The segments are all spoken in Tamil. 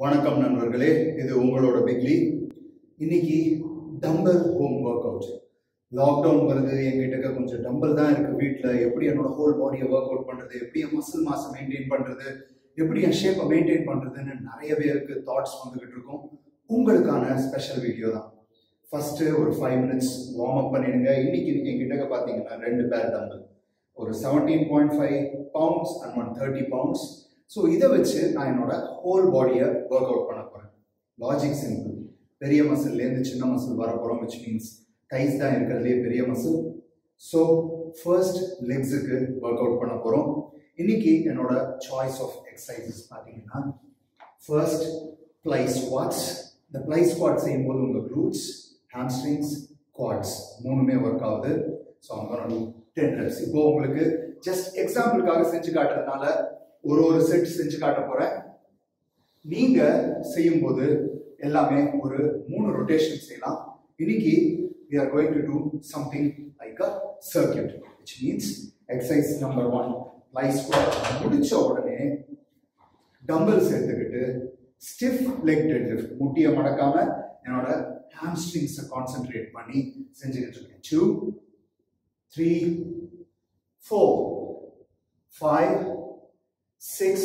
வணக்கம் நண்பர்களே, இது உங்களோட பிக்லி. இன்னைக்கு dumbbell home workout. Lockdown வருது, என்கிட்ட கொஞ்சம் டம்பல் தான் இருக்கு வீட்டில். எப்படி என்னோட ஹோல் பாடியை ஒர்க் அவுட் பண்ணுறது, எப்படி என் மசில் மாஸை மெயின்டைன் பண்ணுறது, எப்படி என் ஷேப்பை மெயின்டைன் பண்ணுறதுன்னு நிறைய பேருக்கு தாட்ஸ் வந்துகிட்டு இருக்கும். உங்களுக்கான ஸ்பெஷல் வீடியோ தான். ஃபர்ஸ்ட் ஒரு 5 minutes வார்ம் அப் பண்ணிடுங்க. இன்னைக்கு என்கிட்ட பார்த்தீங்கன்னா 2 பேர் டம்பல், ஒரு 17.5 pounds and 130 pounds. ஸோ இதை வச்சு நான் என்னோட ஹோல் பாடியை ஒர்க் அவுட் பண்ண போகிறேன். Logic simple. பெரிய மசில்லேருந்து சின்ன மசில் வர போகிறோம், விச் மீன்ஸ் டைஸ் தான் இருக்கிறதுலே பெரிய மசில். ஸோ ஃபர்ஸ்ட் லெக்ஸுக்கு ஒர்க் அவுட் பண்ண போகிறோம். இன்னைக்கு என்னோட சாய்ஸ் ஆஃப் எக்ஸசைசஸ் பார்த்தீங்கன்னா, ஃபர்ஸ்ட் ப்ளை ஸ்குவாட்ஸ். இந்த ப்ளை ஸ்குவாட் செய்யும்போது உங்கள் க்ளூட்ஸ், ஹாம்ஸ்ட்ரிங்ஸ், குவாட்ஸ் மூணுமே ஒர்க் ஆகுது. ஸோ அவங்க 10 reps. இப்போ உங்களுக்கு ஜஸ்ட் எக்ஸாம்பிளுக்காக செஞ்சு காட்டுறதுனால ஒரு செட் செஞ்சு காட்ட போறேன். நீங்க செய்யும்போது எல்லாமே ஒரு 3 ரொட்டேஷன் செய்யலாம். இன்னைக்கு we are going to do something like a circuit, which means exercise number 1 plie squat முடிச்ச உடனே டம்பல்ஸ் எடுத்துக்கிட்டு ஸ்டிஃப் லெக் டெட் லிஃப்ட், முட்டியை மடக்காம என்னோட ஹாம்ஸ்ட்ரிங்ஸை கான்சென்ட்ரேட் பண்ணி செஞ்சுக்கிட்டு இருக்கேன். 2 3 4 5 6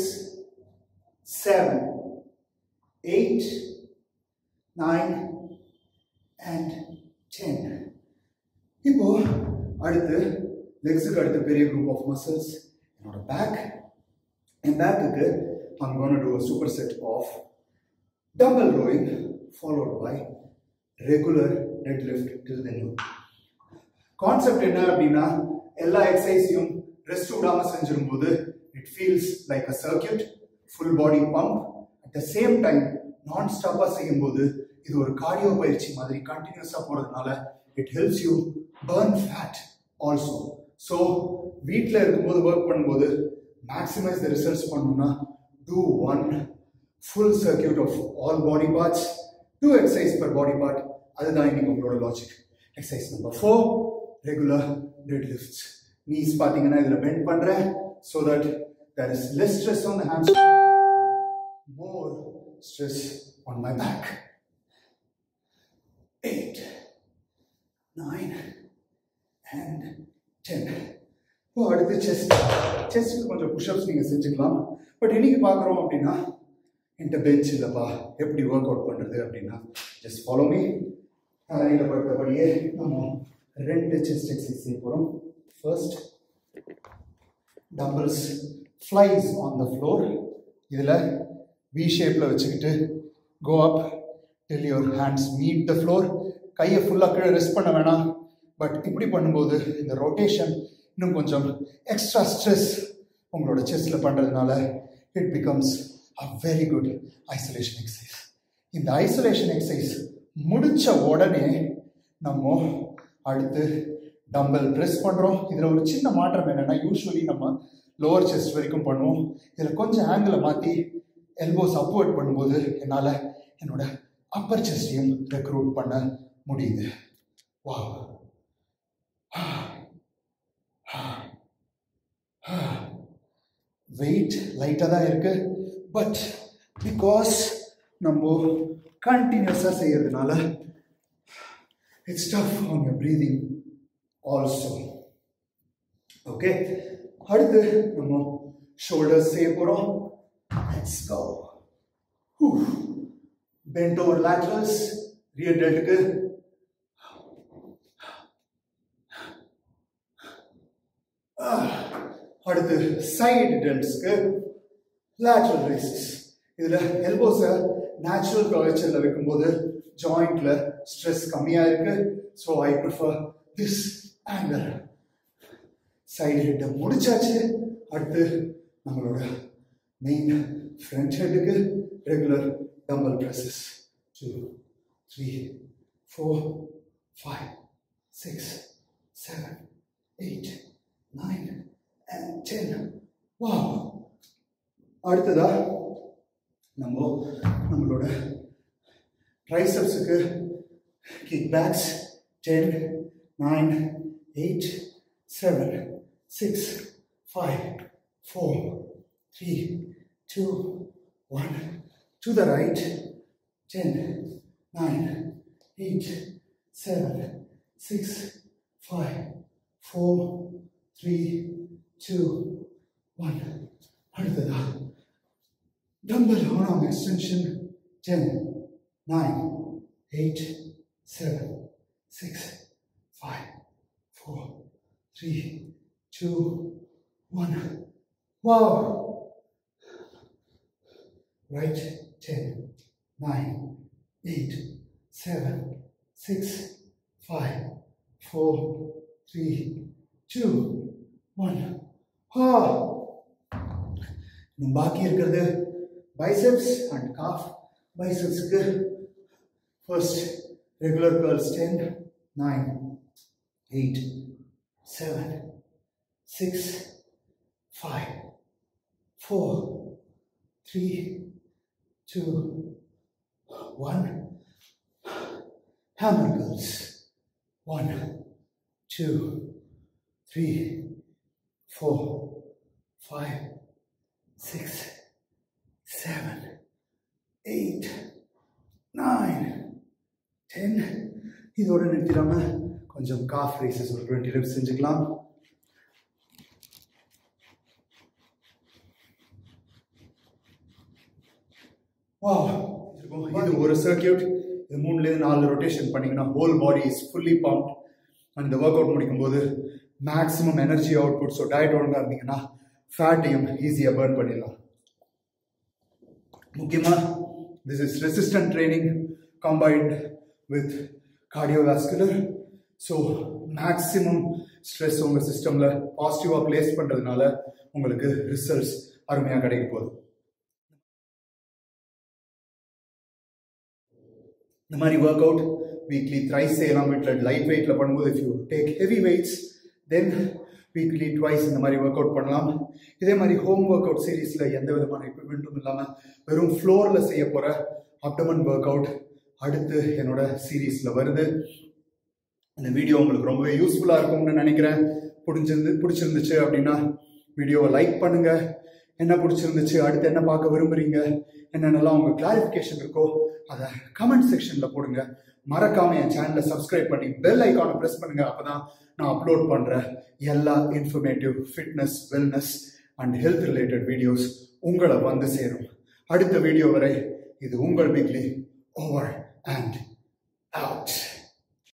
7 8 9 and 10. இப்போ அடுத்து லெக்ஸுக்கு அடுத்த பெரிய குரூப் ஆஃப் மசில்ஸ் என்னோட பேக். என் பேக்குக்கு I'm going to do a superset of dumbbell rowing followed by regular deadlift till the knee. Concept என்ன அப்படின்னா, எல்லா எக்ஸசைஸையும் ரெஸ்ட் விடாம செஞ்சிரும்போது it feels like a circuit, full body pump. At the same time நான் ஸ்டாப்பா செய்யும்போது இது ஒரு கார்டியோ பயிற்சி மாதிரி கண்டினியூஸா போறதுனால it helps you burn fat also. So வீட்டில் இருக்கும்போது ஒர்க் பண்ணும்போது maximize the results பண்ணணும்னா do one full circuit of all body parts, 2 exercise per body part. அதுதான் இன்னைக்கு உங்களோட logic. Exercise number 4 regular deadlifts. Knees பார்த்தீங்கன்னா இதில் பெண்ட் பண்ணுறேன் so that there is less stress on the hamstring, more stress on my back. 8 9 and 10. இப்போ அடுத்து செஸ்ட்டுக்கு கொஞ்சம் புஷ்அப்ஸ் நீங்கள் செஞ்சுக்கலாம். பட் இன்னைக்கு பார்க்குறோம் அப்படின்னா என்கிட்ட பெஞ்ச் இல்லைப்பா, எப்படி ஒர்க் அவுட் பண்ணுறது அப்படின்னா ஜஸ்ட் ஃபாலோ மீ. தலையில் படுத்தபடியே நம்ம 2 செஸ்ட் எக்ஸசைஸ் செய்ய போகிறோம். First dumbbell flies on the floor. இதில் வி ஷேப்பில் வச்சுக்கிட்டு go up till your hands meet the floor. கையை ஃபுல்லாக கீழே ரெஸ்ட் பண்ண வேணாம். பட் இப்படி பண்ணும்போது இந்த ரொட்டேஷன் இன்னும் கொஞ்சம் எக்ஸ்ட்ரா ஸ்ட்ரெஸ் உங்களோட செஸ்டில் பண்ணுறதுனால it becomes a very good isolation exercise. இந்த ஐசோலேஷன் எக்ஸசைஸ் முடித்த உடனே நம்ம அடுத்து டம்பல் ப்ரெஸ் பண்ணுறோம். இதில் ஒரு சின்ன மாற்றம் என்னென்னா, யூஸ்வலி நம்ம லோவர் செஸ்ட் வரைக்கும் பண்ணுவோம். இதில் கொஞ்சம் ஆங்கிளை மாற்றி எல்போஸ் அப்வர்ட் பண்ணும்போது என்னால் என்னோட அப்பர் செஸ்டையும் ரெக்ரூட் பண்ண முடியுது. வா, வெயிட் லைட்டாக தான் இருக்கு. பட் பிகாஸ் நம்ம கண்டினியூஸாக செய்யறதுனால it's tough on your breathing also. Okay, அடுத்து நம்ம ஷோல்டர்ஸ் செய்ய போகிறோம். Let's go. Bent over laterals, rear டெல்ட்டுக்கு. அடுத்து சைடு டெல்ட்ஸ்க்கு லேட்டரல் ரைசஸ். இதில் எல்போஸை நேச்சுரல் கர்வேச்சரில் வைக்கும்போது ஜாயிண்ட்ல ஸ்ட்ரெஸ் கம்மியாக இருக்கு. So I prefer this angle. Side ஹெட்டை முடிச்சாச்சு. அடுத்து நம்மளோட மெயின் ஃப்ரண்ட் ஹெட்டுக்கு ரெகுலர் டம்பல் ப்ரெஸஸ். 2 3 4 5 6 7 8 9 and 10. வா, அடுத்ததா நம்மளோட ட்ரைசெப்ஸுக்கு kickbacks. 10 9 8 7 6 5 4 3 2 1 to the right, 10, 9, 8, 7, 6, 5, 4, 3, 2, 1. அடுத்ததா dumbbell arm extension, 10, 9, 8, 7, 6, 5, 4, 3, 2, 1. Wow! Right, 10, 9, 8, 7, 6, 5, 4, 3, 2, 1. பாக்கி இருக்கிறது biceps and calf. biceps க்கு first regular curls, 10, 9, 8, 7, 6, 5, 4, 3, 2, 1. Hammer curls, 1, 2, 3, 4, 5, 6, 7, 8, 9, 10. இதோட நிறுத்திடாம கொஞ்சம் calf raises ஒரு 20 reps செஞ்சுக்கலாம். இது ஒரு சர்க்கியூட். இது 3-4 ரொட்டேஷன் பண்ணீங்கன்னா whole body is fully pumped. அந்த ஒர்க் அவுட் முடிக்கும் போது maximum energy output. So diet ஒழுங்காக இருந்தீங்கன்னா ஃபேட்டையும் ஈஸியாக பர்ன் பண்ணிடலாம். முக்கியமாக this is resistant training combined with cardiovascular. So maximum stress உங்கள் சிஸ்டமில் பாசிட்டிவாக பிளேஸ் பண்ணுறதுனால உங்களுக்கு ரிசல்ட்ஸ் அருமையாக கிடைக்க போகுது. இந்த மாதிரி ஒர்க் அவுட் வீக்லி த்ரைஸ் செய்யலாம். வீட்டில் லைட் வெயிட்டில் பண்ணும்போது if you take heavy weights then weekly twice இந்த மாதிரி ஒர்க் அவுட் பண்ணலாம். இதே மாதிரி ஹோம் ஒர்க் அவுட் சீரீஸில் எந்த விதமான எக்யூப்மெண்ட்டும் இல்லாமல் வெறும் ஃப்ளோரில் செய்ய போகிற அப்டமன் ஒர்க் அவுட் அடுத்து என்னோட சீரீஸில் வருது. இந்த வீடியோ உங்களுக்கு ரொம்பவே யூஸ்ஃபுல்லாக இருக்கும்னு நினைக்கிறேன். பிடிச்சிருந்துச்சு அப்படின்னா வீடியோவை லைக் பண்ணுங்கள். என்ன பிடிச்சிருந்துச்சு, அடுத்து என்ன பார்க்க விரும்புகிறீங்க, என்னென்னலாம் உங்கள் கிளாரிஃபிகேஷன் இருக்கோ அதை கமெண்ட் செக்ஷனில் போடுங்க. மறக்காமல் என் சேனலை சப்ஸ்கிரைப் பண்ணி பெல் ஐக்கானை ப்ரெஸ் பண்ணுங்கள். அப்போ தான் நான் அப்லோட் பண்ணுற எல்லா informative fitness, wellness and health related videos உங்களை வந்து சேரும். அடுத்த வீடியோ வரை இது உங்கள் பிக்லி ஓவர் அண்ட்